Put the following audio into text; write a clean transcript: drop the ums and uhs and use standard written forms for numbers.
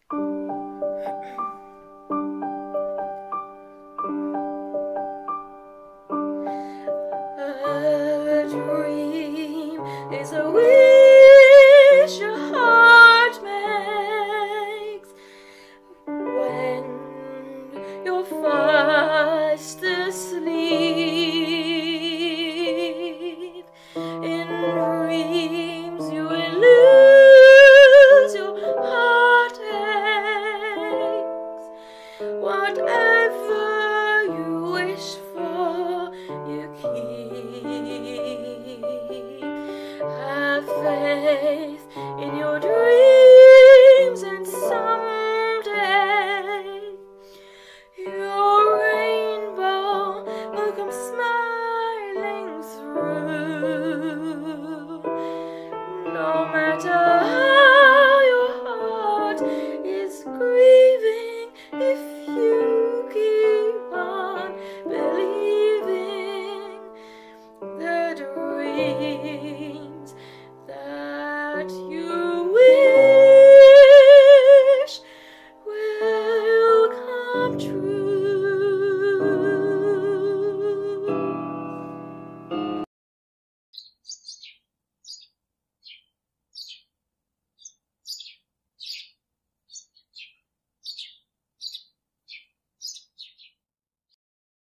A dream is a wish your heart makes when you're fast asleep. In dreams you will lose your heartaches. Whatever you wish for, you keep. Have faith in your dreams, and someday your rainbow will come smiling through. No matter how your heart is grieving, if you keep on believing, the dreams that you